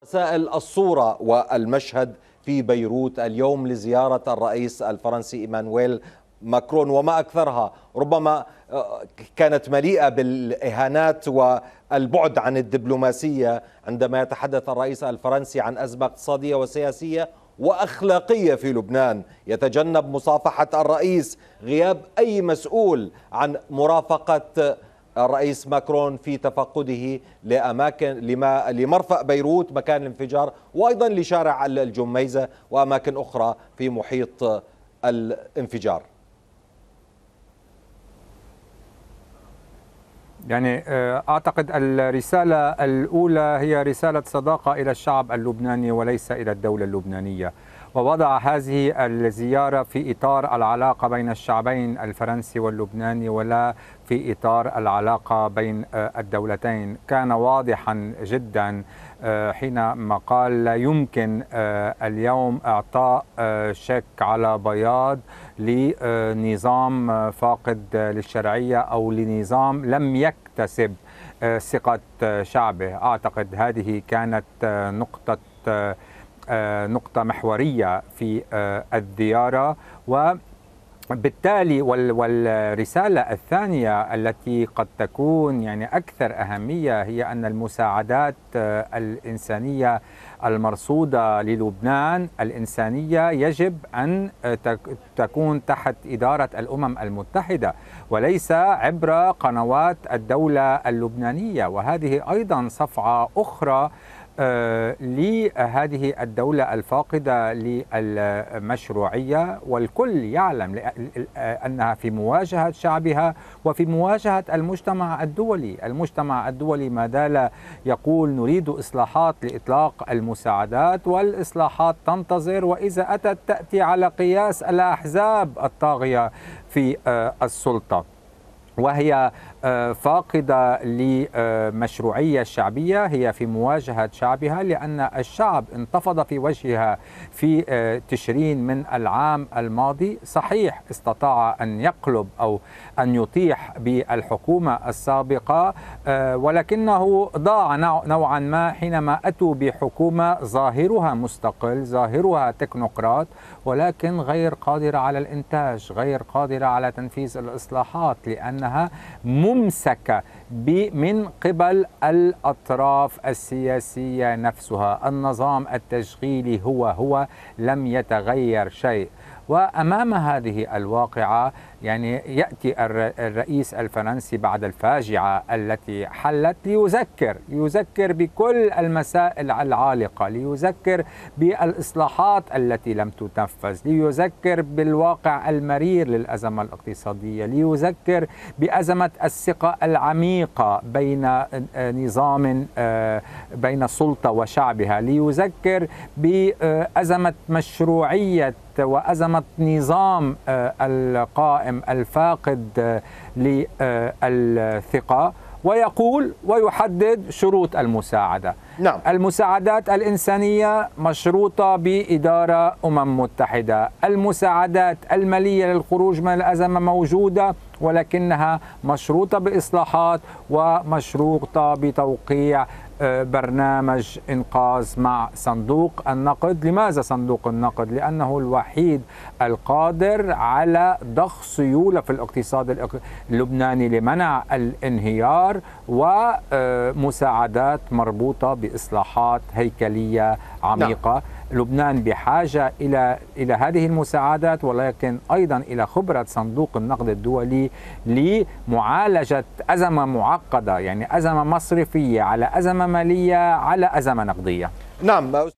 سائل الصورة والمشهد في بيروت اليوم لزيارة الرئيس الفرنسي إيمانويل ماكرون وما أكثرها ربما كانت مليئة بالإهانات والبعد عن الدبلوماسية، عندما يتحدث الرئيس الفرنسي عن أزمة اقتصادية وسياسية وأخلاقية في لبنان، يتجنب مصافحة الرئيس، غياب أي مسؤول عن مرافقة الرئيس ماكرون في تفقده لمرفأ بيروت مكان الانفجار، وأيضا لشارع الجميزة وأماكن أخرى في محيط الانفجار. يعني أعتقد الرسالة الأولى هي رسالة صداقة إلى الشعب اللبناني وليس إلى الدولة اللبنانية، ووضع هذه الزيارة في إطار العلاقة بين الشعبين الفرنسي واللبناني ولا في إطار العلاقة بين الدولتين. كان واضحا جدا حينما قال لا يمكن اليوم إعطاء شيك على بياض لنظام فاقد للشرعية أو لنظام لم يكتسب ثقة شعبه. أعتقد هذه كانت نقطة محورية في الزيارة، وبالتالي والرسالة الثانية التي قد تكون يعني أكثر أهمية هي أن المساعدات الإنسانية المرصودة للبنان الإنسانية يجب أن تكون تحت إدارة الأمم المتحدة وليس عبر قنوات الدولة اللبنانية، وهذه أيضا صفعة أخرى لهذه الدولة الفاقدة للمشروعية، والكل يعلم أنها في مواجهة شعبها وفي مواجهة المجتمع الدولي. المجتمع الدولي ما زال يقول نريد إصلاحات لإطلاق المساعدات، والإصلاحات تنتظر، وإذا أتت تأتي على قياس الأحزاب الطاغية في السلطة، وهي فاقدة لمشروعية شعبية. هي في مواجهة شعبها لأن الشعب انتفض في وجهها في تشرين من العام الماضي. صحيح استطاع أن يقلب أو أن يطيح بالحكومة السابقة، ولكنه ضاع نوعا ما حينما أتوا بحكومة ظاهرها مستقل، ظاهرها تكنوقراط، ولكن غير قادرة على الإنتاج، غير قادرة على تنفيذ الإصلاحات، لأنها ممسكة من قبل الأطراف السياسية نفسها. النظام التشغيلي هو لم يتغير شيء. وأمام هذه الواقعة يعني يأتي الرئيس الفرنسي بعد الفاجعة التي حلت ليذكر بكل المسائل العالقة، ليذكر بالإصلاحات التي لم تنفذ، ليذكر بالواقع المرير للأزمة الاقتصادية، ليذكر بأزمة الثقة العميقة بين السلطة وشعبها، ليذكر بأزمة مشروعية وأزمة نظام القائم الفاقد للثقة، ويقول ويحدد شروط المساعدة. نعم. المساعدات الإنسانية مشروطة بإدارة متحدة، المساعدات المالية للخروج من الأزمة موجودة ولكنها مشروطة بإصلاحات ومشروطة بتوقيع برنامج إنقاذ مع صندوق النقد. لماذا صندوق النقد؟ لأنه الوحيد القادر على ضخ سيولة في الاقتصاد اللبناني لمنع الانهيار، ومساعدات مربوطة بإصلاحات هيكلية عميقة. نعم. لبنان بحاجة إلى هذه المساعدات، ولكن أيضا إلى خبرة صندوق النقد الدولي لمعالجة أزمة معقدة، يعني أزمة مصرفية على أزمة مالية على أزمة نقدية. نعم.